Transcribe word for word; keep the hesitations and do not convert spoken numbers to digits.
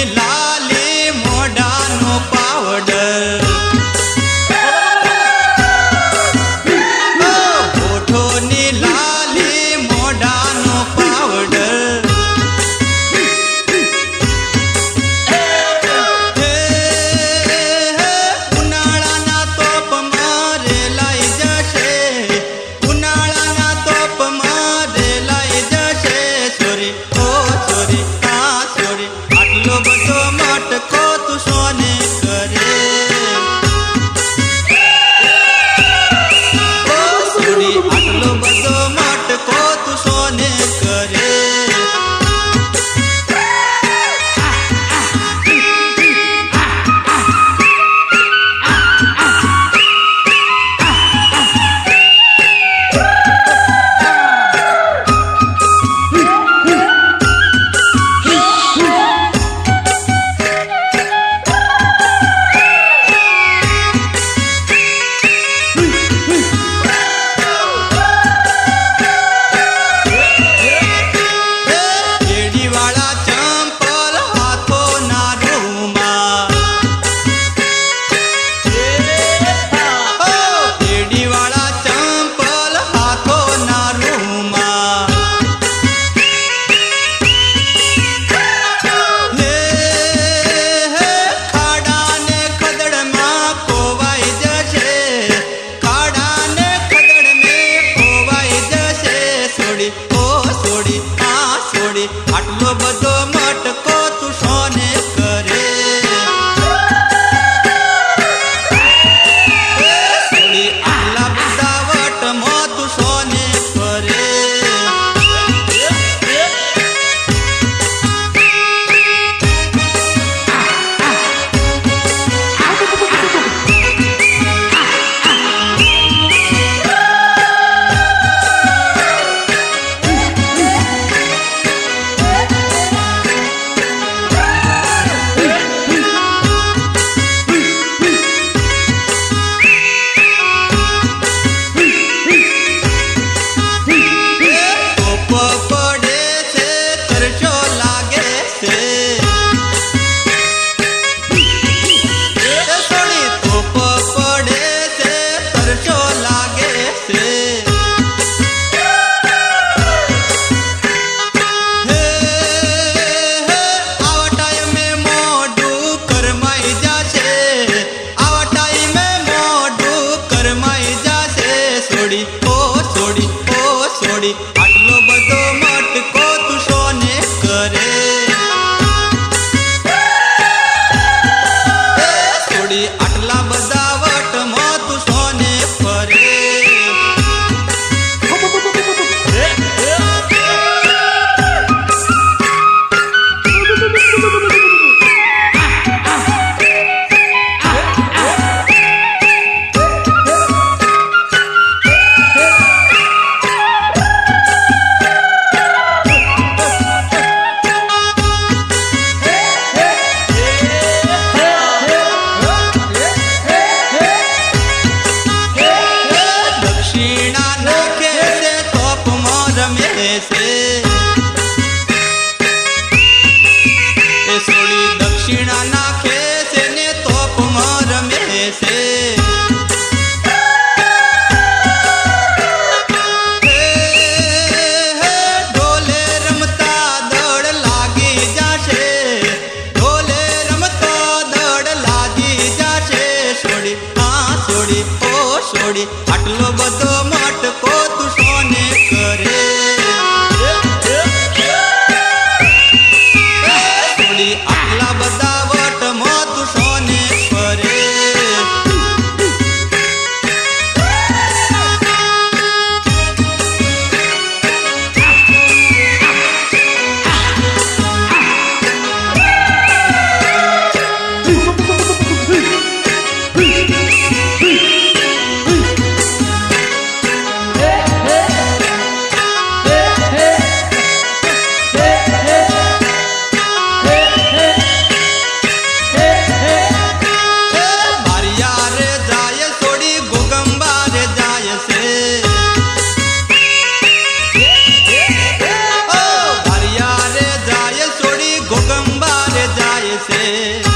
લાલી મોઢાનો powder હોઠોની લાલી મોઢાનો powder ઉનાળાના તોપમાં રેલાઈ જશે ઉનાળાના તોપમાં રેલાઈ જશે સોરી ઓ સોરી આ સોરી આટલો બધો મટકો તું સોને કરે ઓ સોરી આટલો બધો મટકો તું સોને કરે આટલો બધો મટકો તું સોને કરે સોડી આટલા બધા વટમાં તું સોને કરે આટલો બધો મટકો તું સોને કરે સોડી આટલા બધા વટમાં તું સોને ફરે સોડી દક્ષિણા નાખે છે ને તોપમાં રમે છે ઢોલે રમતા દડ લાગી જશે ઢોલે રમતા દડ લાગી જશે સોડી આ સોડી ઓ સોડી આટલો બધો મટકો તું સોને કરે આટલા બધા વટમાં તું સોને ફરે છે।